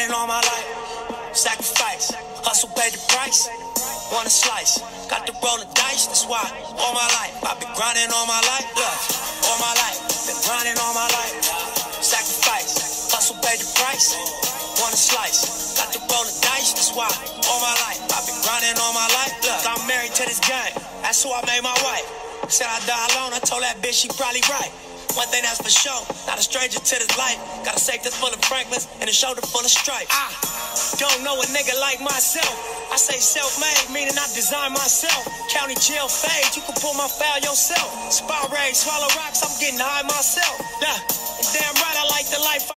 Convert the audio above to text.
grinding all my life. Sacrifice, hustle paid the price. Want a slice, got to roll the dice. That's why all my life I've been grinding all my life. Look, all my life been grinding all my life. Sacrifice, hustle paid the price. Want a slice, got to roll the dice. That's why all my life I've been grinding all my life. Look, I'm married to this game. That's who I made my wife. Said I die alone. I told that bitch she probably right. One thing that's for sure, not a stranger to this life. Got a safe that's full of Franklins and a shoulder full of stripes. I don't know a nigga like myself. I say self-made, meaning I design myself. County jail fade, you can pull my foul yourself. Spy raid, swallow rocks, I'm getting high myself. Nah, and damn right I like the life.